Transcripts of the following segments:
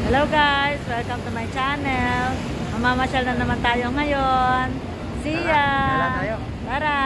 Hello guys! Welcome to my channel. Mamamasyal na naman tayo ngayon. See ya! Tara!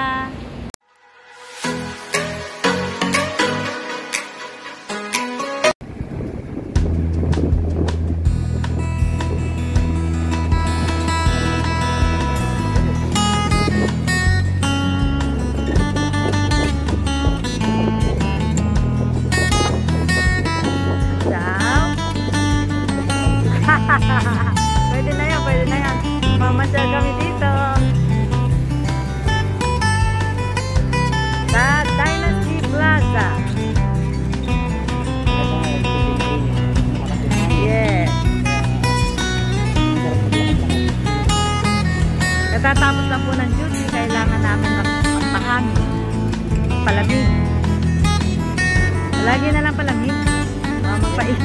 Pwede na yan, pwede na yan. Mamasyal kami dito. Sa Dynasty Plaza. Yes. Katatapos lang po ng duty, kailangan namin magpahangin. Palamig. Lagi na lang palamig. Magpait.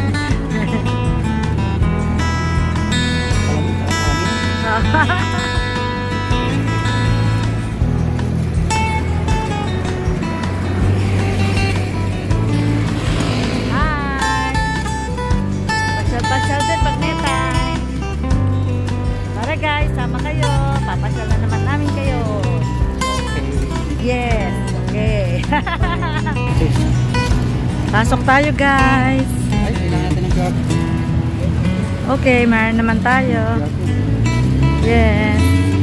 Hi! Pasyal-pasyal din pag may time. Tara guys, sama kayo. Papasyal na naman namin kayo. Yes, okay. Pasok tayo guys. Okay, mayroon naman tayo. Yes.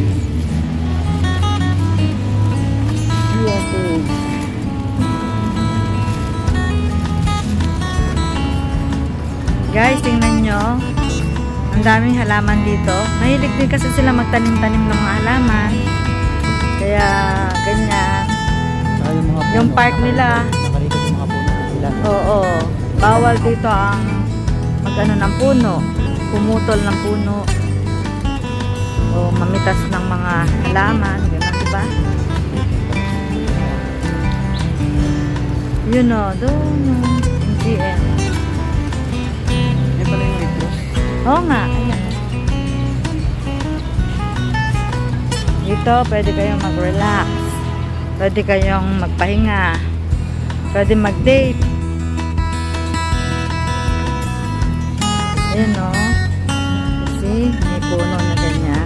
Guys, tingnan nyo. Ang daming halaman dito. Mahilig din kasi sila magtanim-tanim ng mga halaman. Kaya, ganyan. Yung park nila. Oo. Bawal dito ang mag-ano ng puno. Pumutol ng puno. O mamitas ng mga halaman, gano'n, diba? Yun o, doon yung GM. Yan pala yung retro? Oo nga, ayan. Dito, pwede kayong mag-relax. Pwede kayong magpahinga. Pwede mag-date. Ayan o. See, may puno na ganyan.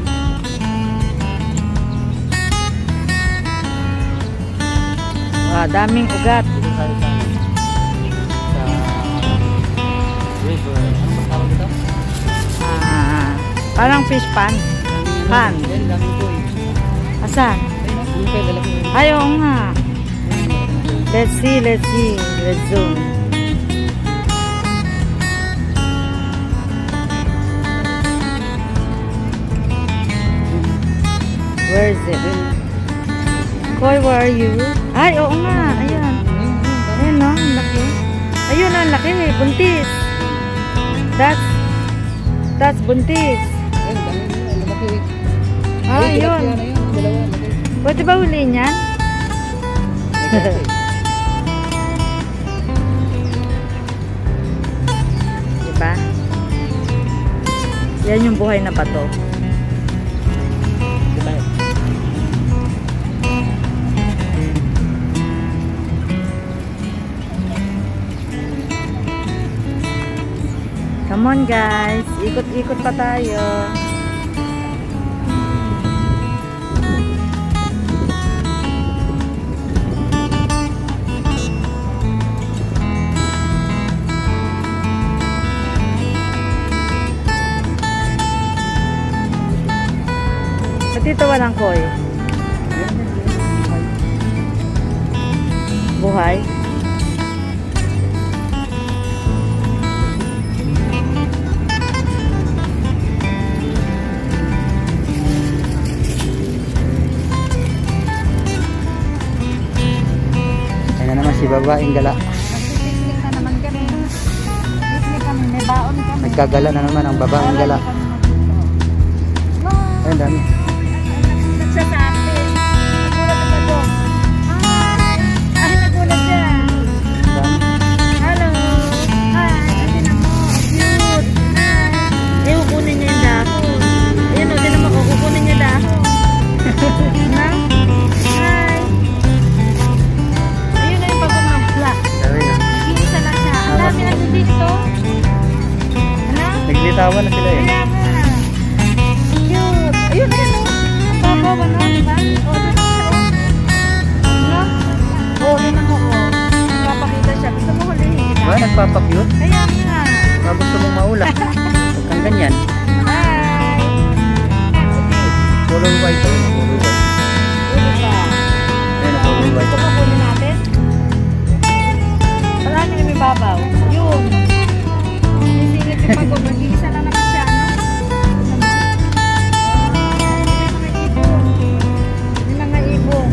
Wow, daming ugat. Parang fish pan. Pan. Asan? Ayaw nga. Let's see. Let's zoom. Where is it? Koy, where are you? Ay, oo nga. Ayan. Ayan no, ang laki. Ayun, ang laki. Buntis. That's buntis. Ah, ayun. Pwede ba huliin yan? Diba? Yan yung buhay na bato. Come on guys, ikot-ikot pa tayo. At dito walang koy. Buhay. Si babaeng gala. Nagpipiknik na naman kami. Piknik kami, may baon kami. Nagkagala na naman ang babaeng gala. Ayun, dami. Nagsasabi. Nagulat na ba? Hi! Ay, nagulat siya. Hello! Hi! Kasi na mo. Cute! Hi! Eh, kukunin niya yung dahon. Ayun o, din naman ko. Kukunin niya dahon. Na? Hi! Ayun na yung pagod ng black. Isa lang siya. Ang dami na dito. Ano? bitawan na sila eh. Kaya nga. Cute. Ayun, ayun o. Ang babaw, ano? Diba? O, doon siya o. Ano? O, doon ako o. Papakita siya. Gusto mo hulihin kita? Ba, nagpapakyut? Kaya nga. Gusto mong maula. Huwag kang ganyan. Hi. Color white. Ayun, color white. Ulo ba? Ayun, color white. Gusto mo kunin natin? Marami na may babaw. Yun. Sisilip yung pagod. Nag-iisa lang naman siya, no? May mga ibong.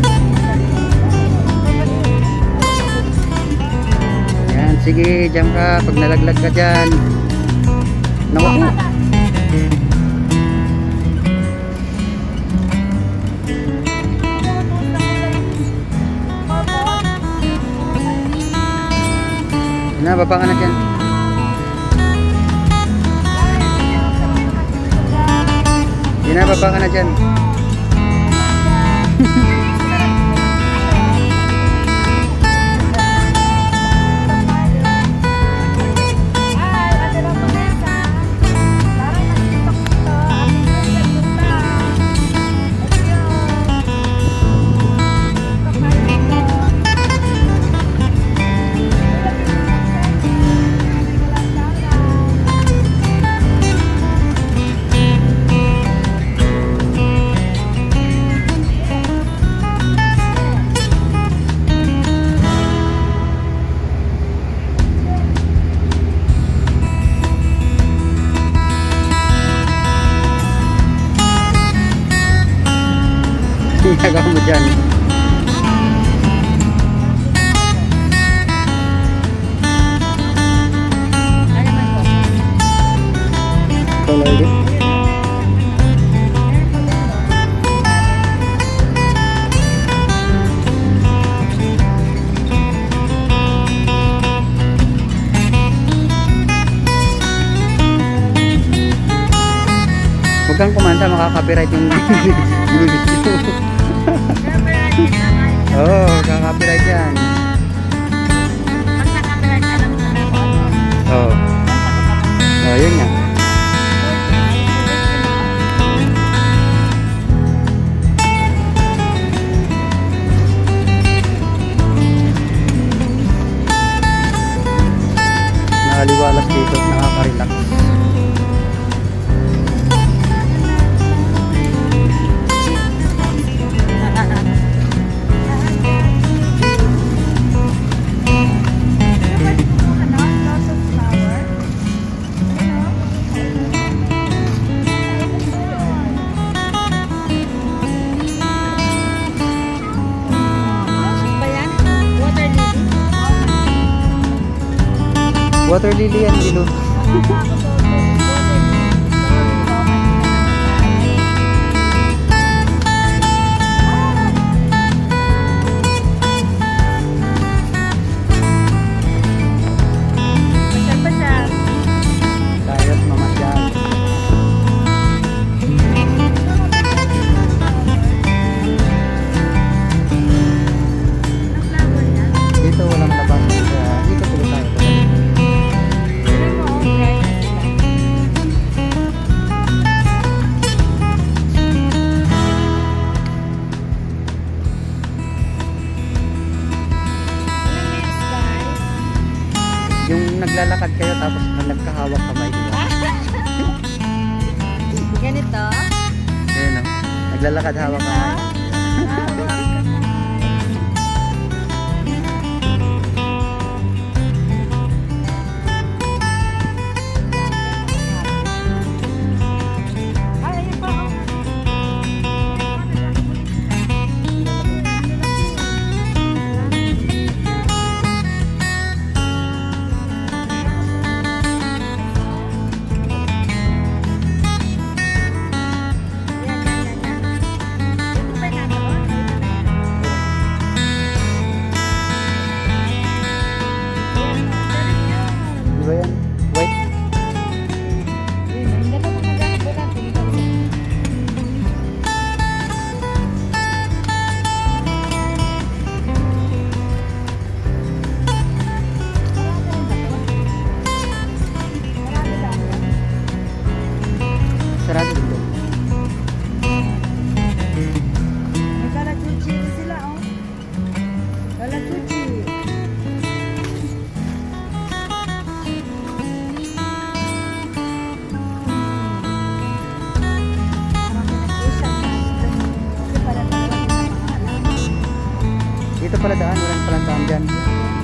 Yan, sige, diyan ka. Pag nalaglag ka dyan. Naku. Na, baba ka na dyan. Yan na, baba ka na dyan. Ginagawa mo dyan. Color din. Huwag kang kumanta, makaka-copyright yung video. Oo, kaka-copyright yan. Pag naka-copyright, alam mo na ako ano. Oo. Oh, yun nga. Nakaliwalas dito, nakaka-relax. Water lily yan, Lilo. Pasyal-pasyal. Tayo't mamasyal. Ang flower niya. Dito walang labas. Dito tuloy tayo. Yung naglalakad kayo tapos nagkahawak kamay, di ba? Ganito. Ayun o. Naglalakad hawak kamay. sarado dito. May kalachuchi sila, oh. Kalachuchi. Dito pala daan, walang palang daan dyan.